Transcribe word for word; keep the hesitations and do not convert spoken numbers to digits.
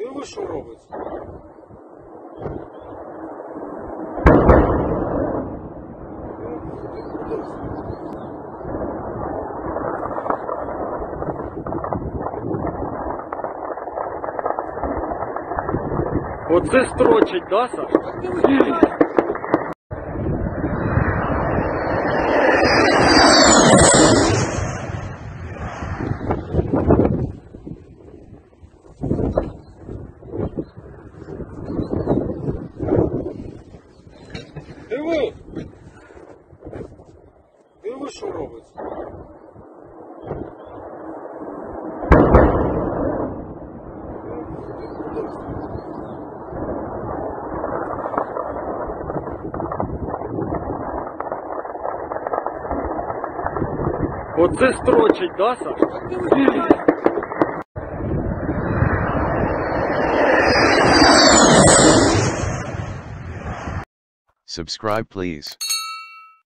Диви, що робиться. Оце строчить, да, Саш? Диви! Диви, що робиться. Оце строчить, да, Саш? Subscribe please.